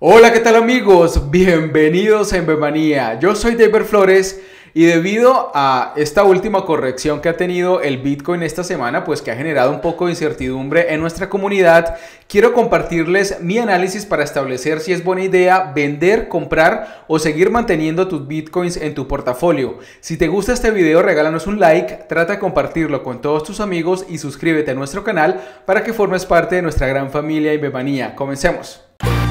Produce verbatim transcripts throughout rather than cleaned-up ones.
Hola, ¿qué tal amigos? Bienvenidos a Invermanía. Yo soy David Flores y debido a esta última corrección que ha tenido el Bitcoin esta semana, pues que ha generado un poco de incertidumbre en nuestra comunidad, quiero compartirles mi análisis para establecer si es buena idea vender, comprar o seguir manteniendo tus Bitcoins en tu portafolio. Si te gusta este video, regálanos un like, trata de compartirlo con todos tus amigos y suscríbete a nuestro canal para que formes parte de nuestra gran familia Invermanía. Comencemos.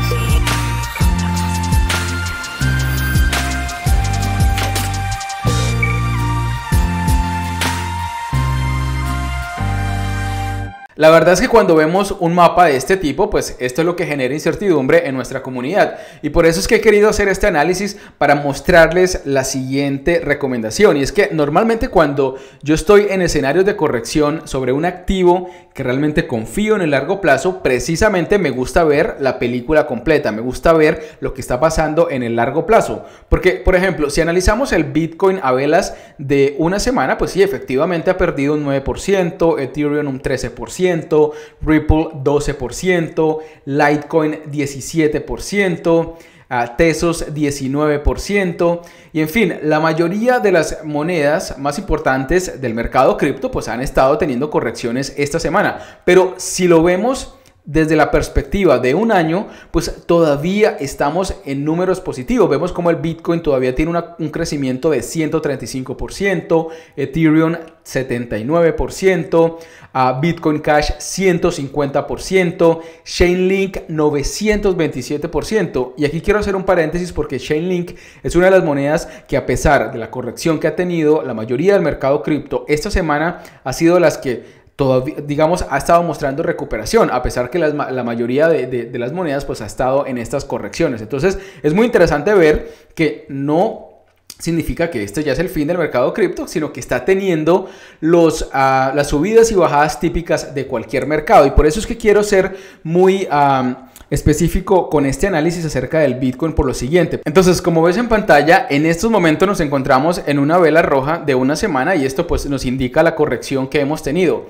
La verdad es que cuando vemos un mapa de este tipo, pues esto es lo que genera incertidumbre en nuestra comunidad. Y por eso es que he querido hacer este análisis para mostrarles la siguiente recomendación. Y es que normalmente cuando yo estoy en escenarios de corrección sobre un activo que realmente confío en el largo plazo, precisamente me gusta ver la película completa. Me gusta ver lo que está pasando en el largo plazo. Porque, por ejemplo, si analizamos el Bitcoin a velas de una semana, pues sí, efectivamente ha perdido un nueve por ciento, Ethereum un trece por ciento. Ripple doce por ciento, Litecoin diecisiete por ciento, uh, Tesos diecinueve por ciento y en fin, la mayoría de las monedas más importantes del mercado cripto pues han estado teniendo correcciones esta semana, pero si lo vemos desde la perspectiva de un año, pues todavía estamos en números positivos. Vemos como el Bitcoin todavía tiene una, un crecimiento de ciento treinta y cinco por ciento, Ethereum setenta y nueve por ciento, uh, Bitcoin Cash ciento cincuenta por ciento, Chainlink novecientos veintisiete por ciento. Y aquí quiero hacer un paréntesis porque Chainlink es una de las monedas que, a pesar de la corrección que ha tenido la mayoría del mercado cripto esta semana, ha sido las que todavía, digamos, ha estado mostrando recuperación, a pesar que las, la mayoría de, de, de las monedas pues ha estado en estas correcciones. Entonces es muy interesante ver que no significa que este ya es el fin del mercado cripto, sino que está teniendo los, uh, las subidas y bajadas típicas de cualquier mercado. Y por eso es que quiero ser muy Um, específico con este análisis acerca del Bitcoin por lo siguiente. Entonces, como ves en pantalla, en estos momentos nos encontramos en una vela roja de una semana y esto pues nos indica la corrección que hemos tenido.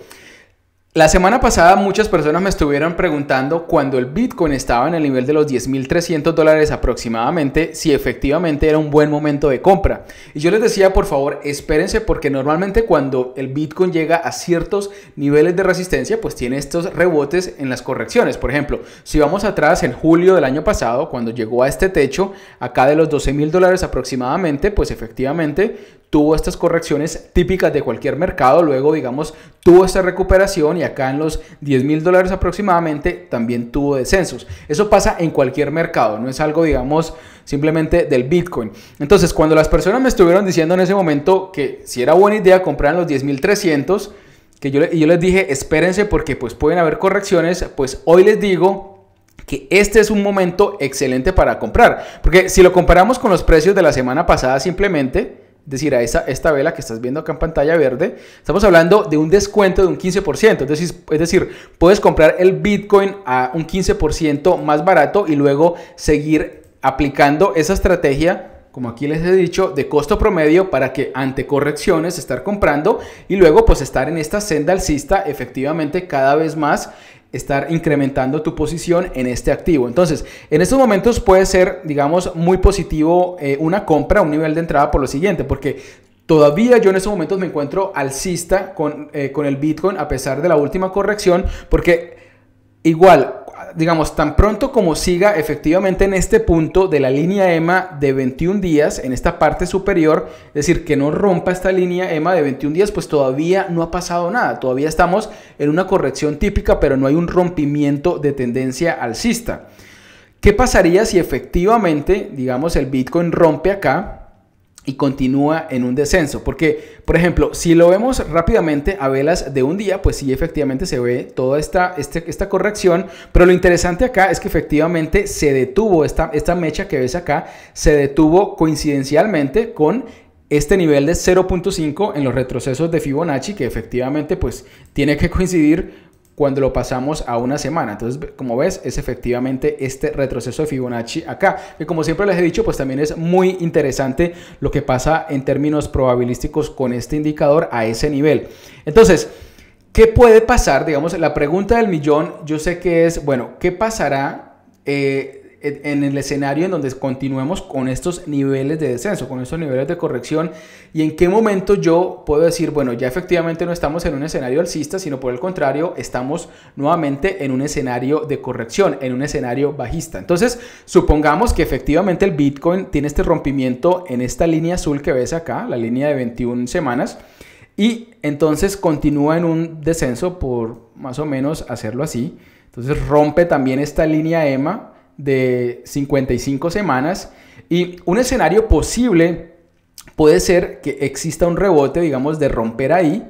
La semana pasada muchas personas me estuvieron preguntando, cuando el Bitcoin estaba en el nivel de los diez mil trescientos dólares aproximadamente, si efectivamente era un buen momento de compra. Y yo les decía, por favor, espérense, porque normalmente cuando el Bitcoin llega a ciertos niveles de resistencia, pues tiene estos rebotes en las correcciones. Por ejemplo, si vamos atrás en julio del año pasado, cuando llegó a este techo, acá de los doce mil dólares aproximadamente, pues efectivamente tuvo estas correcciones típicas de cualquier mercado, luego digamos tuvo esta recuperación y acá en los diez mil dólares aproximadamente también tuvo descensos. Eso pasa en cualquier mercado, no es algo digamos simplemente del Bitcoin. Entonces cuando las personas me estuvieron diciendo en ese momento que si era buena idea comprar en los diez mil trescientos, que yo, yo les dije espérense porque pues pueden haber correcciones, pues hoy les digo que este es un momento excelente para comprar, porque si lo comparamos con los precios de la semana pasada simplemente, es decir, a esta, esta vela que estás viendo acá en pantalla verde, estamos hablando de un descuento de un quince por ciento. Es decir, es decir, puedes comprar el Bitcoin a un quince por ciento más barato y luego seguir aplicando esa estrategia, como aquí les he dicho, de costo promedio para que ante correcciones estar comprando y luego pues estar en esta senda alcista efectivamente cada vez más, estar incrementando tu posición en este activo. Entonces, en estos momentos puede ser, digamos, muy positivo eh, una compra, un nivel de entrada por lo siguiente, porque todavía yo en estos momentos me encuentro alcista con, eh, con el Bitcoin a pesar de la última corrección, porque igual, digamos, tan pronto como siga efectivamente en este punto de la línea E M A de veintiún días, en esta parte superior, es decir, que no rompa esta línea E M A de veintiún días, pues todavía no ha pasado nada, todavía estamos en una corrección típica, pero no hay un rompimiento de tendencia alcista. ¿Qué pasaría si efectivamente, digamos, el Bitcoin rompe acá y continúa en un descenso? Porque, por ejemplo, si lo vemos rápidamente a velas de un día, pues sí, efectivamente se ve toda esta, este, esta corrección, pero lo interesante acá es que efectivamente se detuvo, esta, esta mecha que ves acá, se detuvo coincidencialmente con este nivel de cero punto cinco en los retrocesos de Fibonacci, que efectivamente pues tiene que coincidir cuando lo pasamos a una semana. Entonces, como ves, es efectivamente este retroceso de Fibonacci acá, que como siempre les he dicho, pues también es muy interesante lo que pasa en términos probabilísticos con este indicador a ese nivel. Entonces, ¿qué puede pasar? Digamos, la pregunta del millón, yo sé que es, bueno, ¿qué pasará? Eh, en el escenario en donde continuemos con estos niveles de descenso, con estos niveles de corrección, y en qué momento yo puedo decir, bueno, ya efectivamente no estamos en un escenario alcista, sino por el contrario, estamos nuevamente en un escenario de corrección, en un escenario bajista. Entonces, supongamos que efectivamente el Bitcoin tiene este rompimiento en esta línea azul que ves acá, la línea de veintiuna semanas, y entonces continúa en un descenso por más o menos hacerlo así. Entonces rompe también esta línea E M A de cincuenta y cinco semanas, y un escenario posible puede ser que exista un rebote, digamos, de romper ahí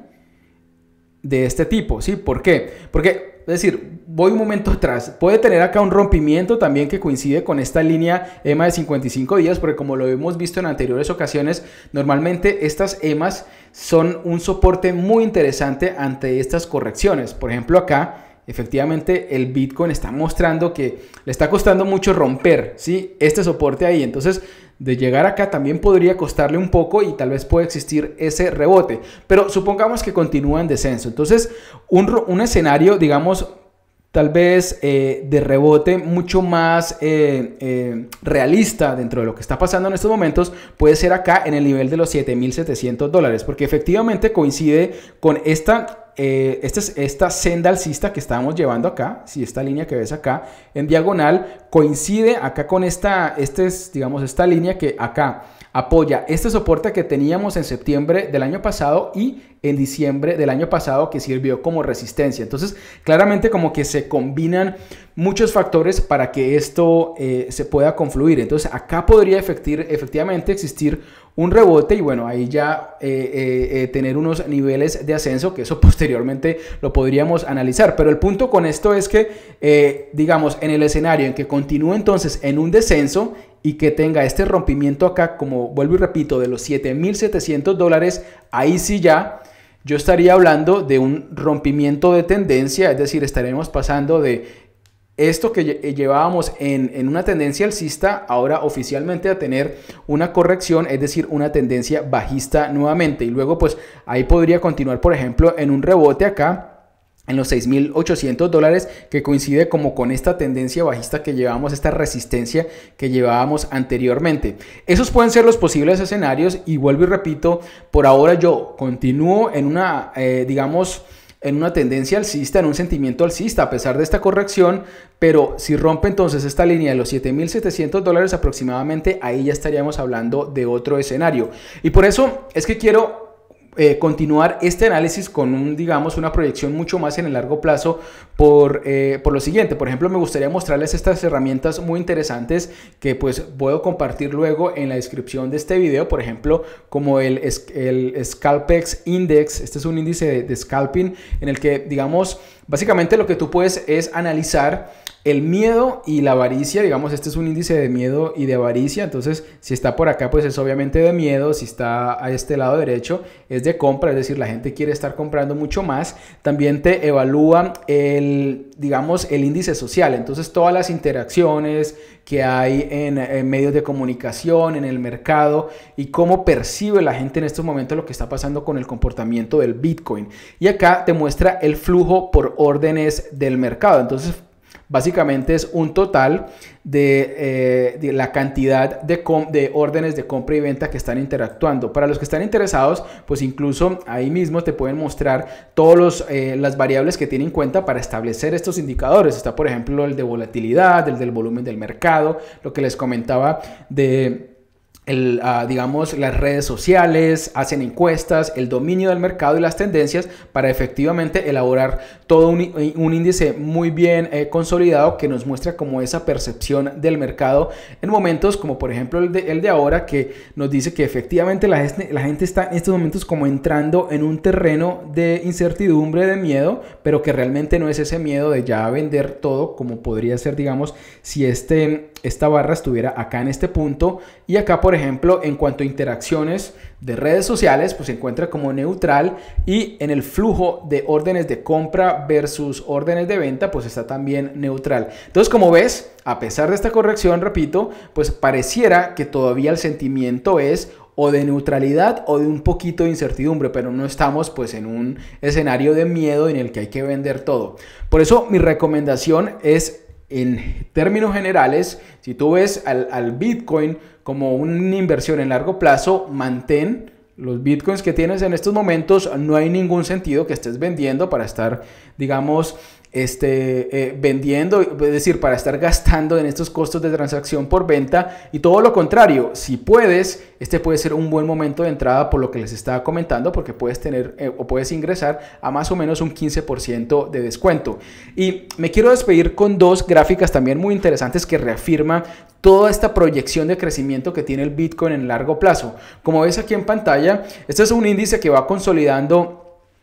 de este tipo, ¿sí? ¿Por qué? Porque, es decir, voy un momento atrás, puede tener acá un rompimiento también que coincide con esta línea E M A de cincuenta y cinco días, porque como lo hemos visto en anteriores ocasiones, normalmente estas E M As son un soporte muy interesante ante estas correcciones. Por ejemplo, acá efectivamente el Bitcoin está mostrando que le está costando mucho romper, ¿sí?, este soporte ahí. Entonces, de llegar acá también podría costarle un poco y tal vez puede existir ese rebote. Pero supongamos que continúa en descenso. Entonces, un, un escenario, digamos, tal vez eh, de rebote mucho más eh, eh, realista dentro de lo que está pasando en estos momentos puede ser acá en el nivel de los siete mil setecientos dólares, porque efectivamente coincide con esta... Eh, esta, esta senda alcista que estábamos llevando acá, si esta línea que ves acá en diagonal coincide acá con esta, este es, digamos, esta línea que acá apoya este soporte que teníamos en septiembre del año pasado y en diciembre del año pasado, que sirvió como resistencia. Entonces, claramente como que se combinan muchos factores para que esto eh, se pueda confluir. Entonces, acá podría efectir, efectivamente existir un rebote y bueno, ahí ya eh, eh, eh, tener unos niveles de ascenso, que eso posteriormente lo podríamos analizar. Pero el punto con esto es que, eh, digamos, en el escenario en que continúe entonces en un descenso y que tenga este rompimiento acá, como vuelvo y repito, de los siete mil setecientos dólares, ahí sí ya yo estaría hablando de un rompimiento de tendencia, es decir, estaremos pasando de esto que llevábamos en, en una tendencia alcista, ahora oficialmente a tener una corrección, es decir, una tendencia bajista nuevamente. Y luego pues ahí podría continuar, por ejemplo, en un rebote acá en los seis mil ochocientos dólares, que coincide como con esta tendencia bajista que llevábamos, esta resistencia que llevábamos anteriormente. Esos pueden ser los posibles escenarios y vuelvo y repito, por ahora yo continúo en una, eh, digamos, en una tendencia alcista, en un sentimiento alcista a pesar de esta corrección, pero si rompe entonces esta línea de los siete mil setecientos dólares aproximadamente, ahí ya estaríamos hablando de otro escenario. Y por eso es que quiero Eh, continuar este análisis con un, digamos, una proyección mucho más en el largo plazo por, eh, por lo siguiente. Por ejemplo, me gustaría mostrarles estas herramientas muy interesantes que pues puedo compartir luego en la descripción de este video, por ejemplo, como el, el Scalpex Index. Este es un índice de, de scalping en el que, digamos, básicamente lo que tú puedes es analizar el miedo y la avaricia. Digamos, este es un índice de miedo y de avaricia. Entonces, si está por acá, pues es obviamente de miedo. Si está a este lado derecho, es de compra. Es decir, la gente quiere estar comprando mucho más. También te evalúa el, digamos, el índice social. Entonces, todas las interacciones que hay en, en medios de comunicación, en el mercado, y cómo percibe la gente en estos momentos lo que está pasando con el comportamiento del Bitcoin. Y acá te muestra el flujo por órdenes del mercado. Entonces, básicamente es un total de, eh, de la cantidad de, de órdenes de compra y venta que están interactuando. Para los que están interesados, pues incluso ahí mismo te pueden mostrar todas eh, las variables que tienen en cuenta para establecer estos indicadores. Está, por ejemplo, el de volatilidad, el del volumen del mercado, lo que les comentaba de... El, uh, digamos, las redes sociales, hacen encuestas, el dominio del mercado y las tendencias para efectivamente elaborar todo un, un índice muy bien eh, consolidado que nos muestra como esa percepción del mercado en momentos como por ejemplo el de, el de ahora, que nos dice que efectivamente la gente, la gente está en estos momentos como entrando en un terreno de incertidumbre, de miedo, pero que realmente no es ese miedo de ya vender todo como podría ser, digamos, si este, esta barra estuviera acá en este punto. Y acá, por ejemplo, en cuanto a interacciones de redes sociales, pues se encuentra como neutral, y en el flujo de órdenes de compra versus órdenes de venta, pues está también neutral. Entonces, como ves, a pesar de esta corrección, repito, pues pareciera que todavía el sentimiento es o de neutralidad o de un poquito de incertidumbre, pero no estamos pues en un escenario de miedo en el que hay que vender todo. Por eso mi recomendación es en términos generales, si tú ves al, al Bitcoin como una inversión en largo plazo, mantén los Bitcoins que tienes en estos momentos. No hay ningún sentido que estés vendiendo para estar, digamos, este, eh, vendiendo, es decir, para estar gastando en estos costos de transacción por venta, y todo lo contrario, si puedes, este puede ser un buen momento de entrada, por lo que les estaba comentando, porque puedes tener eh, o puedes ingresar a más o menos un quince por ciento de descuento. Y me quiero despedir con dos gráficas también muy interesantes que reafirman toda esta proyección de crecimiento que tiene el Bitcoin en largo plazo. Como ves aquí en pantalla, este es un índice que va consolidando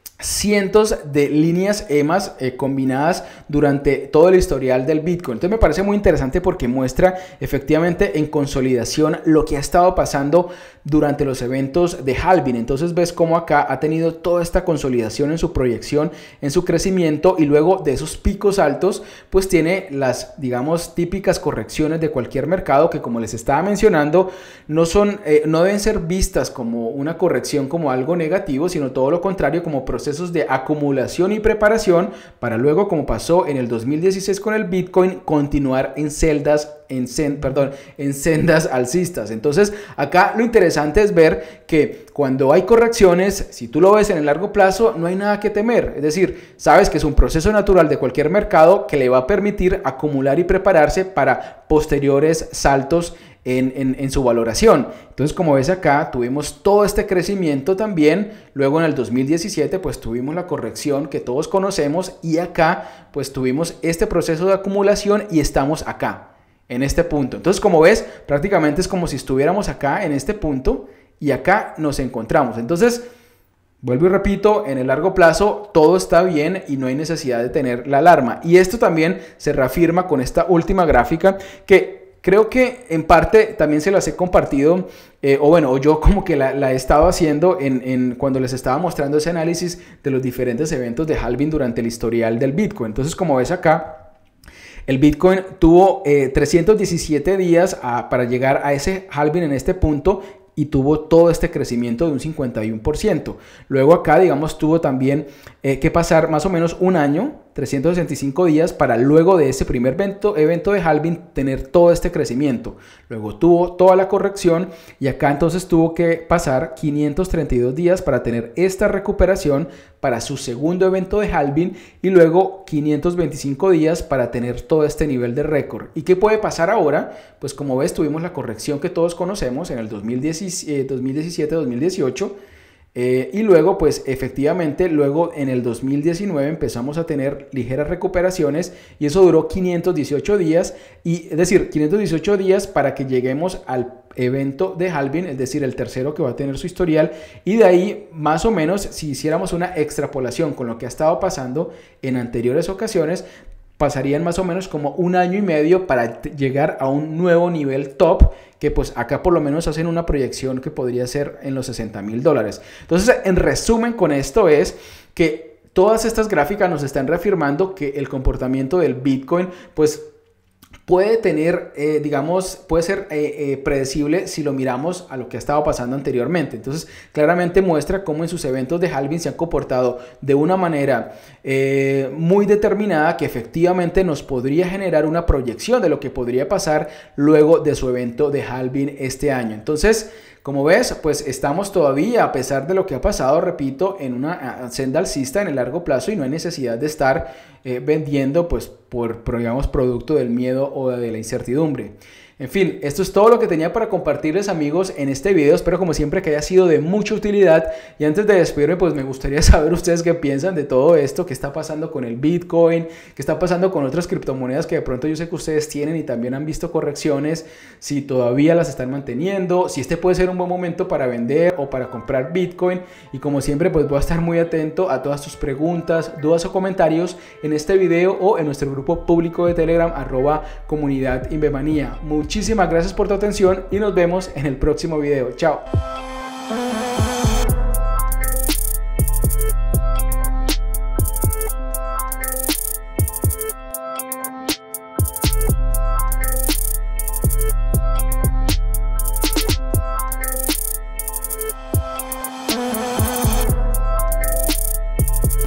cientos de líneas E M A eh, combinadas durante todo el historial del Bitcoin. Entonces me parece muy interesante porque muestra efectivamente en consolidación lo que ha estado pasando durante los eventos de halving. Entonces ves cómo acá ha tenido toda esta consolidación en su proyección, en su crecimiento, y luego de esos picos altos pues tiene las, digamos, típicas correcciones de cualquier mercado, que como les estaba mencionando no son, eh, no deben ser vistas como una corrección, como algo negativo, sino todo lo contrario, como proceso procesos de acumulación y preparación para luego, como pasó en el dos mil dieciséis con el Bitcoin, continuar en celdas, en, sen, perdón, en sendas alcistas. Entonces acá lo interesante es ver que cuando hay correcciones, si tú lo ves en el largo plazo, no hay nada que temer. Es decir, sabes que es un proceso natural de cualquier mercado que le va a permitir acumular y prepararse para posteriores saltos En, en, en su valoración. Entonces, como ves acá, tuvimos todo este crecimiento también. Luego en el dos mil diecisiete pues tuvimos la corrección que todos conocemos, y acá pues tuvimos este proceso de acumulación y estamos acá en este punto. Entonces, como ves, prácticamente es como si estuviéramos acá en este punto y acá nos encontramos. Entonces, vuelvo y repito, en el largo plazo todo está bien y no hay necesidad de tener la alarma. Y esto también se reafirma con esta última gráfica, que creo que en parte también se las he compartido, eh, o bueno, yo como que la, la he estado haciendo en, en, cuando les estaba mostrando ese análisis de los diferentes eventos de halving durante el historial del Bitcoin. Entonces, como ves acá, el Bitcoin tuvo eh, trescientos diecisiete días a, para llegar a ese halving en este punto, y tuvo todo este crecimiento de un cincuenta y uno por ciento. Luego acá, digamos, tuvo también eh, que pasar más o menos un año, trescientos sesenta y cinco días, para luego de ese primer evento, evento de halving tener todo este crecimiento. Luego tuvo toda la corrección, y acá entonces tuvo que pasar quinientos treinta y dos días para tener esta recuperación para su segundo evento de halving, y luego quinientos veinticinco días para tener todo este nivel de récord. ¿Y qué puede pasar ahora? Pues como ves, tuvimos la corrección que todos conocemos en el dos mil diecisiete dos mil dieciocho, eh, y luego pues efectivamente luego en el dos mil diecinueve empezamos a tener ligeras recuperaciones, y eso duró quinientos dieciocho días, y es decir, quinientos dieciocho días para que lleguemos al evento de halving, es decir, el tercero que va a tener su historial. Y de ahí, más o menos, si hiciéramos una extrapolación con lo que ha estado pasando en anteriores ocasiones, pasarían más o menos como un año y medio para llegar a un nuevo nivel top, que pues acá por lo menos hacen una proyección que podría ser en los sesenta mil dólares. Entonces, en resumen con esto es que todas estas gráficas nos están reafirmando que el comportamiento del Bitcoin pues puede tener, eh, digamos, puede ser eh, eh, predecible si lo miramos a lo que ha estado pasando anteriormente. Entonces, claramente muestra cómo en sus eventos de halving se han comportado de una manera eh, muy determinada, que efectivamente nos podría generar una proyección de lo que podría pasar luego de su evento de halving este año. Entonces, como ves, pues estamos todavía, a pesar de lo que ha pasado, repito, en una senda alcista en el largo plazo, y no hay necesidad de estar eh, vendiendo pues por, por, digamos, producto del miedo o de la incertidumbre. En fin, esto es todo lo que tenía para compartirles, amigos, en este video. Espero como siempre que haya sido de mucha utilidad, y antes de despedirme pues me gustaría saber ustedes qué piensan de todo esto, qué está pasando con el Bitcoin, qué está pasando con otras criptomonedas que de pronto yo sé que ustedes tienen y también han visto correcciones, si todavía las están manteniendo, si este puede ser un buen momento para vender o para comprar Bitcoin. Y como siempre pues voy a estar muy atento a todas tus preguntas, dudas o comentarios en este video o en nuestro grupo público de Telegram arroba comunidad Invemanía. Muchísimas gracias por tu atención y nos vemos en el próximo video. Chao.